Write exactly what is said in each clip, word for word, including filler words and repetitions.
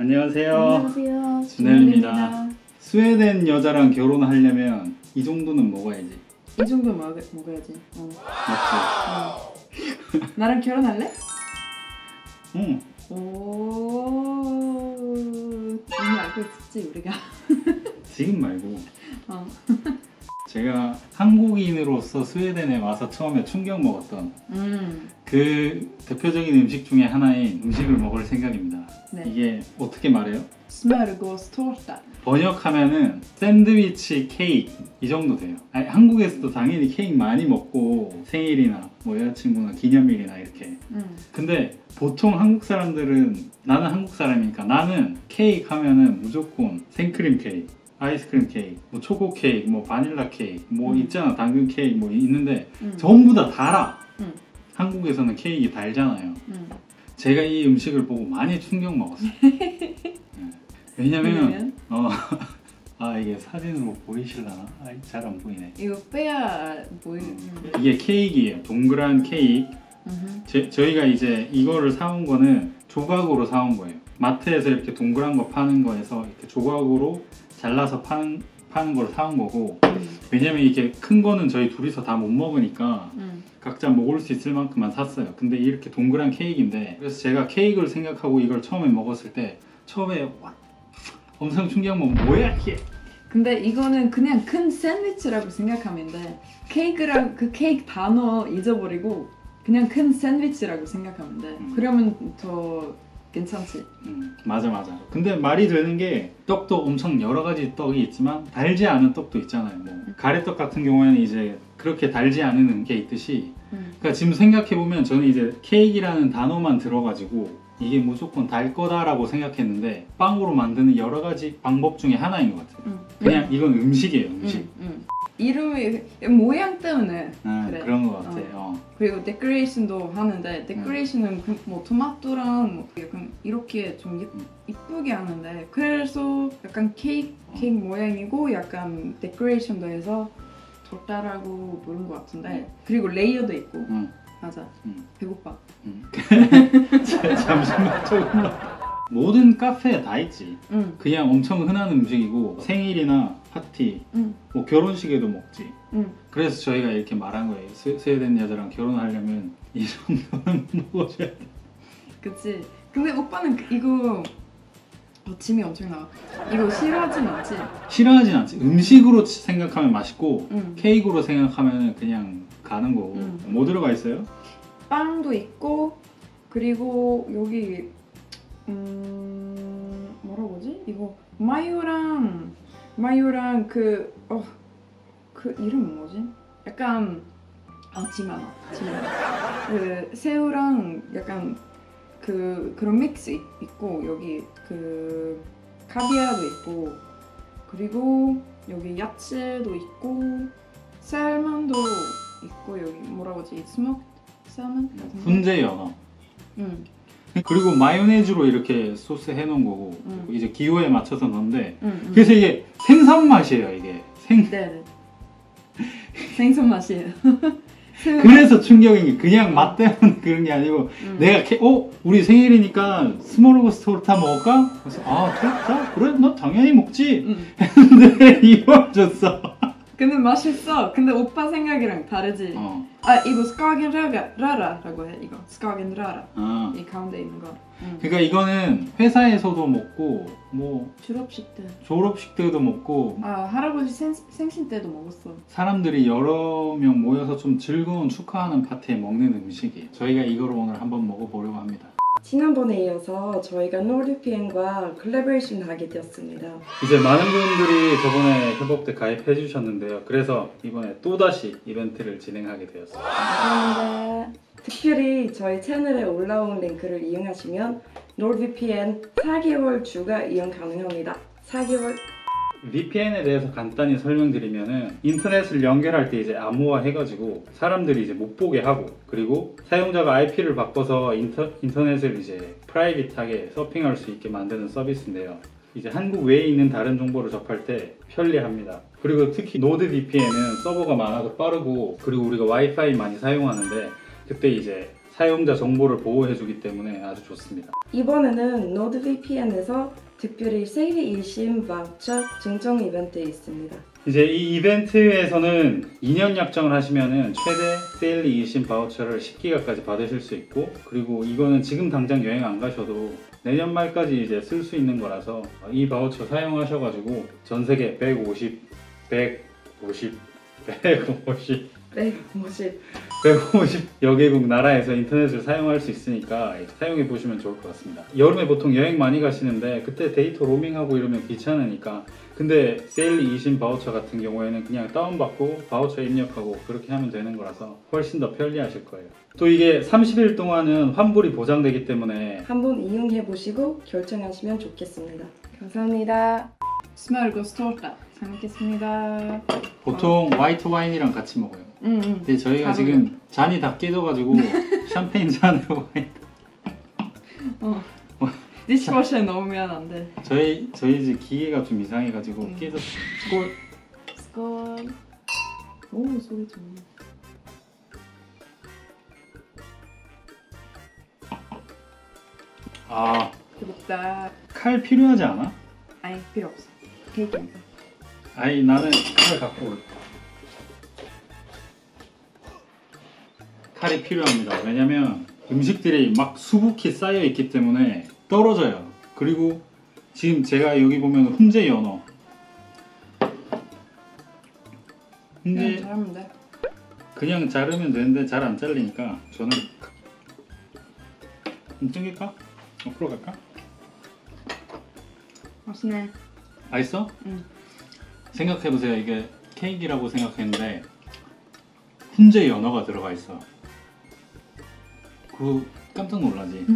안녕하세요. 안녕하세요. 준혜입니다. 스웨덴 여자랑 결혼하려면 이 정도는 먹어야지. 이 정도 먹, 먹어야지. 어. 맞지? 어. 나랑 결혼할래? 응. 오, 이미 알고 있었지 우리가. 지금 말고. 어. 제가 한국인으로서 스웨덴에 와서 처음에 충격 먹었던 음. 그 대표적인 음식 중에 하나인 음식을 먹을 생각입니다. 네. 이게 어떻게 말해요? 스머르고스토르타. 번역하면은 샌드위치 케이크 이 정도 돼요. 아니, 한국에서도 당연히 케이크 많이 먹고 생일이나 뭐 여자친구나 기념일이나 이렇게. 음. 근데 보통 한국 사람들은, 나는 한국 사람이니까 나는 케이크 하면은 무조건 생크림 케이크, 아이스크림 케이크, 뭐 초코 케이크, 뭐 바닐라 케이크, 뭐 음. 있잖아, 당근 케이크 뭐 있는데 음. 전부 다 달아. 음. 한국에서는 케이크 달잖아요. 음. 제가 이 음식을 보고 많이 충격 먹었어요. 네. 왜냐면 어, 아 이게 사진으로 보이실라나? 아, 잘 안 보이네. 이거 빼야 보이. 음. 이게 케이크예요. 동그란 케이크. 음. 제, 저희가 이제 이거를 사온 거는 조각으로 사온 거예요. 마트에서 이렇게 동그란 거 파는 거에서 이렇게 조각으로 잘라서 파는, 파는 걸 사온 거고, 음. 왜냐면 이게 큰 거는 저희 둘이서 다 못 먹으니까 음. 각자 먹을 수 있을 만큼만 샀어요. 근데 이렇게 동그란 케이크인데, 그래서 제가 케이크를 생각하고 이걸 처음에 먹었을 때 처음에 와, 엄청 충격 먹은 뭐야 이게. 근데 이거는 그냥 큰 샌드위치라고 생각하면 돼. 케이크랑 그 케이크 단어 잊어버리고 그냥 큰 샌드위치라고 생각하면 돼. 음. 그러면 더 괜찮지. 음, 맞아 맞아. 근데 말이 되는 게 떡도 엄청 여러 가지 떡이 있지만 달지 않은 떡도 있잖아요. 뭐 가래떡 같은 경우에는 이제 그렇게 달지 않은 게 있듯이, 음. 그러니까 지금 생각해 보면 저는 이제 케이크라는 단어만 들어가지고 이게 무조건 달 거다라고 생각했는데 빵으로 만드는 여러 가지 방법 중에 하나인 것 같아요. 음. 그냥 이건 음식이에요, 음식. 음. 음. 이름이 모양 때문에 아, 그래. 그런 것 같아요. 어. 그리고 데코레이션도 하는데 데코레이션은 그 뭐 토마토랑 뭐 약간 이렇게 좀 예, 이쁘게 하는데, 그래서 약간 케이크 케이크 모양이고 약간 데코레이션도 해서 torta라고 부른 것 같은데, 그리고 레이어도 있고. 응. 맞아. 응. 배고파. 응. 잠시만 조금만. 모든 카페에 다 있지. 응. 그냥 엄청 흔한 음식이고 생일이나 파티, 응. 뭐 결혼식에도 먹지. 응. 그래서 저희가 이렇게 말한 거예요. 스, 스웨덴 여자랑 결혼하려면 이 정도는 먹어줘야 돼. 그치. 근데 오빠는 그- 이거 어, 짐이 엄청 나와. 이거 싫어하진 않지? 싫어하진 않지. 음식으로 생각하면 맛있고 응. 케이크로 생각하면 그냥 가는 거고. 응. 뭐 들어가 있어요? 빵도 있고, 그리고 여기 음 뭐라고 하지? 이거 마요랑 마요랑 그 어 그 이름 뭐지? 약간 아 지마나 지마나 그 새우랑 약간 그 그런 믹스 있, 있고, 여기 그 카비아도 있고, 그리고 여기 야채도 있고, 쌀만도 있고, 여기 뭐라고 하지? 스모크 쌀만 같은 거? 훈제 연어. 응. 그리고 마요네즈로 이렇게 소스 해놓은 거고, 응. 이제 기호에 맞춰서 넣는데, 응, 응. 그래서 이게 생선 맛이에요. 이게 생. 네네. 생선 맛이에요. 그래서 충격인 게 그냥 맛 때문에 그런 게 아니고, 응. 내가 캐, 어? 우리 생일이니까 스모르고스 토르타 먹을까? 그래서 아 토르타? 그래? 너 당연히 먹지. 응. 했는데 이걸 줬어. 근데 맛있어. 근데 오빠 생각이랑 다르지. 어. 아 이거 스카겐 라라 라라라고 해. 이거 스카겐 라라. 아. 이 가운데 있는 거. 응. 그러니까 이거는 회사에서도 먹고 뭐 졸업식 때. 졸업식 때도 먹고 아 할아버지 생, 생신 때도 먹었어. 사람들이 여러 명 모여서 좀 즐거운 축하하는 파티에 먹는 음식이에요. 저희가 이걸 오늘 한번 먹어보려고 합니다. 지난번에 이어서 저희가 노르피엔과 콜라보레이션 하게 되었습니다. 이제 많은 분들이 저번에 협업대 가입해 주셨는데요. 그래서 이번에 또다시 이벤트를 진행하게 되었어요. 감사합니다. 특별히 저희 채널에 올라온 링크를 이용하시면 노르피엔 사 개월 주가 이용 가능합니다. 사 개월. 브이피엔에 대해서 간단히 설명드리면은 인터넷을 연결할 때 이제 암호화 해가지고 사람들이 이제 못 보게 하고, 그리고 사용자가 아이피를 바꿔서 인터, 인터넷을 이제 프라이빗하게 서핑할 수 있게 만드는 서비스인데요. 이제 한국 외에 있는 다른 정보를 접할 때 편리합니다. 그리고 특히 노드 브이피엔은 서버가 많아서 빠르고, 그리고 우리가 와이파이 많이 사용하는데 그때 이제 사용자 정보를 보호해주기 때문에 아주 좋습니다. 이번에는 노드브이피엔에서 특별히 세일이 일심 바우처 증정 이벤트 있습니다. 이제 이 이벤트에서는 이 년 약정을 하시면은 최대 세일리 이심 바우처를 십 기가까지 받으실 수 있고, 그리고 이거는 지금 당장 여행 안 가셔도 내년 말까지 이제 쓸 수 있는 거라서 이 바우처 사용하셔가지고 전 세계 백오십, 백오십, 백오십, 백오십 백오십여 개국 나라에서 인터넷을 사용할 수 있으니까 사용해 보시면 좋을 것 같습니다. 여름에 보통 여행 많이 가시는데 그때 데이터 로밍하고 이러면 귀찮으니까, 근데 세일리 이심 바우처 같은 경우에는 그냥 다운받고 바우처 입력하고 그렇게 하면 되는 거라서 훨씬 더 편리하실 거예요. 또 이게 삼십 일 동안은 환불이 보장되기 때문에 한번 이용해 보시고 결정하시면 좋겠습니다. 감사합니다. 스마르고스토르타 잘 먹겠습니다. 보통 화이트 와인이랑 같이 먹어요. 응, 응. 근데 저희가 잘 지금 잔이 다 깨져가지고 샴페인 잔으로 와인. 어. 디시워셔에 넣으면 안 돼. 저희 저희 집 기계가 좀 이상해가지고 음. 깨졌어. 스콜. 스콜. 오, 소리 좋네. 아, 뜨겁다. 칼 필요하지 않아? 아니, 필요 없어. 케이크니까. 아니, 나는 칼 갖고 올게. 칼이 필요합니다. 왜냐면 음식들이 막 수북히 쌓여 있기 때문에 떨어져요. 그리고 지금 제가 여기 보면 훈제 연어, 훈제 그냥 잘하면 돼. 그냥 자르면 되는데 잘 안 잘리니까 저는 좀 땡길까? 앞으로 갈까? 맛있네. 맛있어? 응. 생각해보세요. 이게 케이크라고 생각했는데 훈제 연어가 들어가 있어. 그 깜짝 놀라지.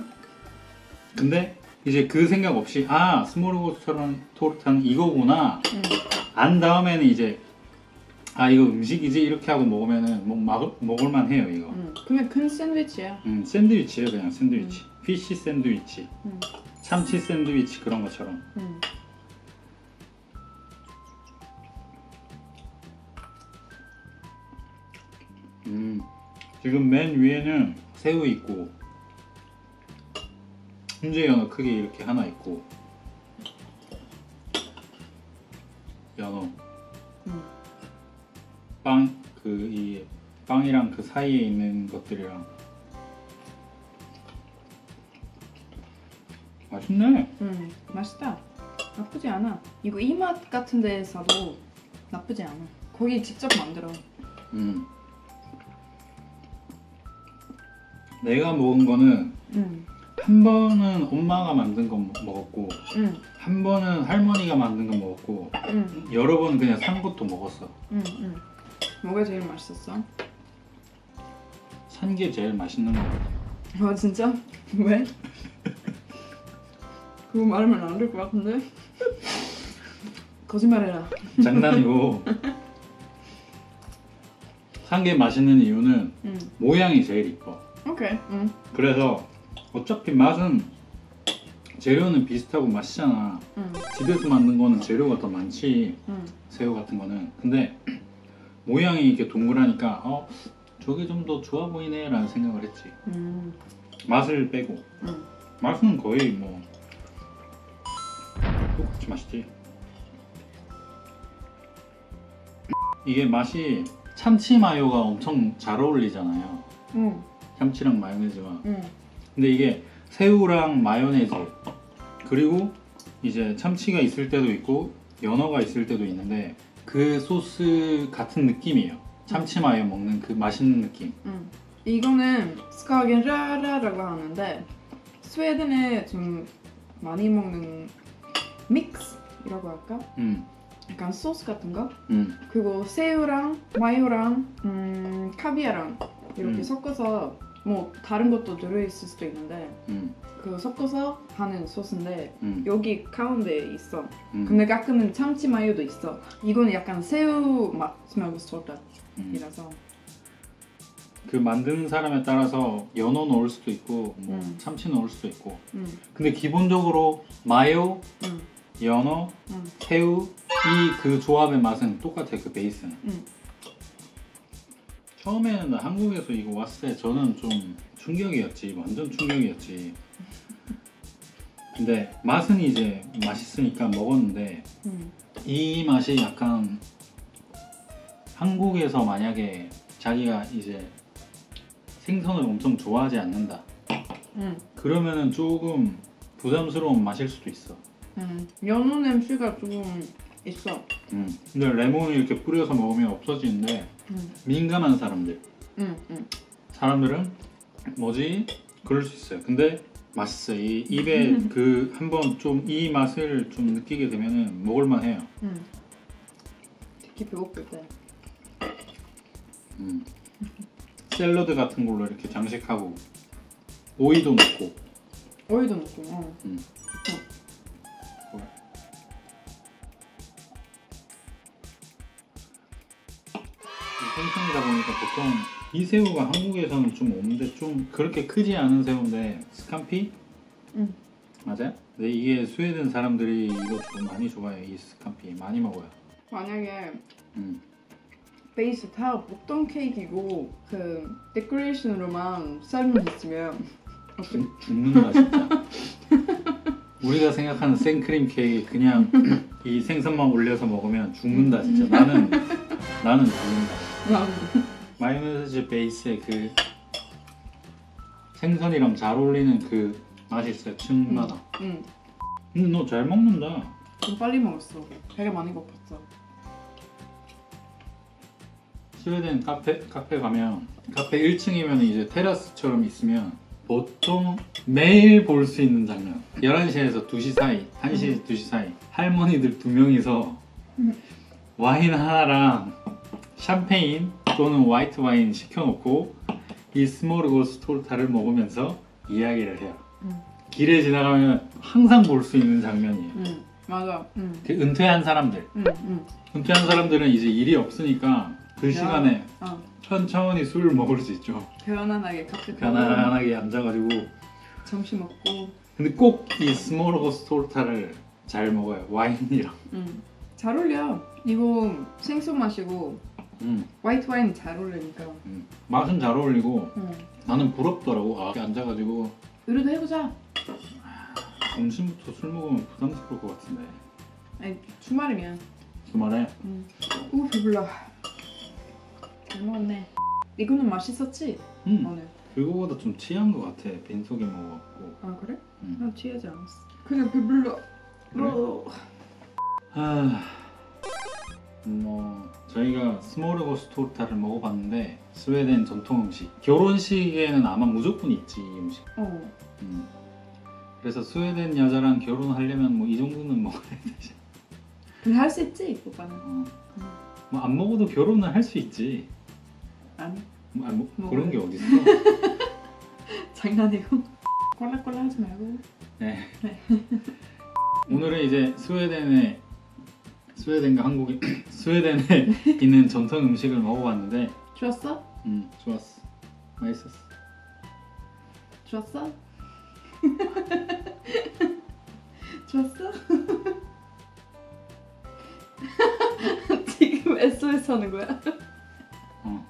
근데 이제 그 생각 없이 아 스모르고스처럼 토르타는 이거구나 응. 안 다음에는 이제 아 이거 음식이지 이렇게 하고 먹으면은 뭐 막, 먹을만 해요 이거. 응. 그냥 큰 샌드위치야. 음 샌드위치예요 그냥 샌드위치. 피쉬 샌드위치, 응. 참치 샌드위치 그런 것처럼. 응. 음 지금 맨 위에는 새우 있고 훈제 연어 크게 이렇게 하나 있고 연어 응. 빵 그 이 빵이랑 그 사이에 있는 것들이랑 맛있네. 응. 맛있다. 나쁘지 않아. 이거 이맛 같은 데서도 나쁘지 않아. 거기 직접 만들어. 음 내가 먹은 거는 응. 한 번은 엄마가 만든 거 먹었고 응. 한 번은 할머니가 만든 거 먹었고 응. 여러 번 그냥 산 것도 먹었어. 응. 응. 뭐가 제일 맛있었어? 산 게 제일 맛있는 거 같아. 아 진짜? 왜? 그거 말하면 안 될 것 같은데? 거짓말해라. 장난이고 산 게 맛있는 이유는 응. 모양이 제일 이뻐. 오케이. 응. 그래서 어차피 맛은 재료는 비슷하고 맛있잖아. 응. 집에서 만든 거는 재료가 더 많지. 응. 새우 같은 거는. 근데 모양이 이렇게 동그라니까 어 저게 좀 더 좋아 보이네 라는 생각을 했지. 음. 맛을 빼고. 응. 맛은 거의 뭐 똑같이 맛있지. 이게 맛이 참치 마요가 엄청 잘 어울리잖아요. 응. 참치랑 마요네즈가. 응. 근데 이게 새우랑 마요네즈 그리고 이제 참치가 있을 때도 있고 연어가 있을 때도 있는데 그 소스 같은 느낌이에요. 참치 마요 먹는 그 맛있는 느낌. 응. 이거는 스카겐라라라고 하는데 스웨덴에 좀 많이 먹는 믹스이라고 할까? 음, 약간 소스 같은 거? 음, 그리고 새우랑 마요랑 음, 카비아랑 이렇게 음. 섞어서 뭐 다른 것도 들어있을 수도 있는데 음, 그거 섞어서 하는 소스인데 음, 여기 가운데에 있어. 음, 근데 가끔은 참치 마요도 있어. 이거는 약간 새우 맛 스멜고스토르타이라서. 음. 그 만드는 사람에 따라서 연어 넣을 수도 있고 뭐 음. 참치 넣을 수도 있고. 응, 근데 기본적으로 마요, 응, 연어, 응, 새우 이 그 조합의 맛은 똑같아. 그 베이스는. 응. 처음에는 나 한국에서 이거 왔을 때 저는 좀 충격이었지. 완전 충격이었지. 근데 맛은 이제 맛있으니까 먹었는데 음. 이 맛이 약간 한국에서 만약에 자기가 이제 생선을 엄청 좋아하지 않는다 음. 그러면은 조금 부담스러운 맛일 수도 있어. 음. 연어 냄새가 조금 있어. 음. 근데 레몬을 이렇게 뿌려서 먹으면 없어지는데 음. 민감한 사람들 음. 음. 사람들은 뭐지? 그럴 수 있어요. 근데 맛있어. 이 입에 그 한번 좀 이 맛을 좀 느끼게 되면은 먹을만 해요. 음. 특히 배고플 때. 음. 샐러드 같은 걸로 이렇게 장식하고 오이도 넣고. 오이도 넣고. 어. 음. 어. 생선이다 보니까 보통 이 새우가 한국에서는 좀 없는데 좀 그렇게 크지 않은 새우인데 스캄피? 응. 맞아요? 근데 이게 스웨덴 사람들이 이거 좀 많이 좋아해요. 이 스캄피 많이 먹어요. 만약에 음. 베이스 다 보통 케이크이고 그 데코레이션으로만 삶을 했으면 죽, 죽는다 진짜. 우리가 생각하는 생크림 케이크 그냥 이 생선만 올려서 먹으면 죽는다 진짜. 나는 나는 죽는다. 마요네즈 베이스에 그 생선이랑 잘 어울리는 그 맛이 있어요. 층마다. 응. 음, 너 잘 먹는다. 좀 빨리 먹었어. 되게 많이 고팠어. 스웨덴 카페 카페 가면 카페 일 층이면 이제 테라스처럼 있으면 보통 매일 볼 수 있는 장면. 열한 시에서 두 시 사이, 한 시, 두 시 사이 할머니들 두 명이서 와인 하나랑 샴페인 또는 화이트 와인 시켜놓고 이 스모르고스 토르타를 먹으면서 이야기를 해요. 응. 길에 지나가면 항상 볼 수 있는 장면이에요. 응. 맞아. 응. 그 은퇴한 사람들, 응. 응. 은퇴한 사람들은 이제 일이 없으니까 그 야. 시간에 어. 천천히 술을 먹을 수 있죠. 편안하게 카페 가고 편안하게 앉아가지고. 점심 먹고. 근데 꼭 이 스모르고스 토르타를 잘 먹어요. 와인이랑. 응. 잘 어울려. 이거 생선 마시고 음, 화이트 와인 잘 어울리니까. 음. 맛은 잘 어울리고 응. 나는 부럽더라고. 아, 이렇게 앉아가지고 우리도 해보자. 점심부터 술 먹으면 부담스러울 것 같은데. 아니 주말이면. 주말에 응. 오 배불러. 잘 먹었네. 이거는 맛있었지? 음, 오늘. 그거보다 좀 취한 것 같아. 빈속에 먹어갖고. 아 그래? 음. 나 취하지 않았어. 그냥 배불러. 그래? 어. 아, 뭐 저희가 스모르고스 토르타를 먹어봤는데 스웨덴 전통 음식. 결혼식에는 아마 무조건 있지 이 음식. 어. 음. 그래서 스웨덴 여자랑 결혼하려면 뭐 이 정도는 먹어야 되지. 근데 할 수 있지 오빠는. 어. 뭐 안 먹어도 결혼을 할 수 있지. 아니 뭐, 아, 뭐, 먹어요. 그런 게 어딨어. 장난이고. 꼴랑꼴랑 하지 말고. 네. 오늘은 이제 스웨덴의 스웨덴과 한국이 스웨덴에 있는 전통 음식을 먹어봤는데 좋았어? 음 좋았어. 맛있었어. 좋았어? 좋았어? 지금 에스오에스 하는 거야? 어.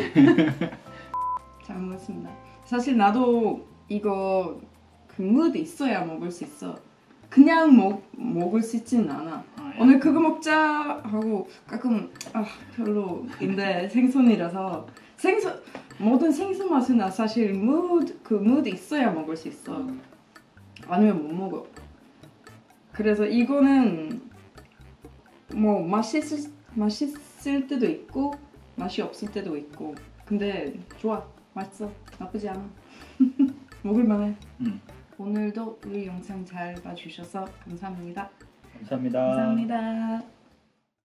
잘 먹었습니다. 사실 나도 이거 그 무드 있어야 먹을 수 있어. 그냥 먹, 먹을 수 있진 않아. 아, 예. 오늘 그거 먹자 하고 가끔 아 별로인데 생선이라서 생선 모든 생선 맛은 나 사실 무드 그 무드 있어야 먹을 수 있어. 음. 아니면 못 먹어. 그래서 이거는 뭐 맛있을 맛있을 때도 있고 맛이 없을 때도 있고. 근데 좋아, 맛있어, 나쁘지 않아. 먹을만해. 음. 오늘도 우리 영상 잘 봐주셔서 감사합니다. 감사합니다. 감사합니다.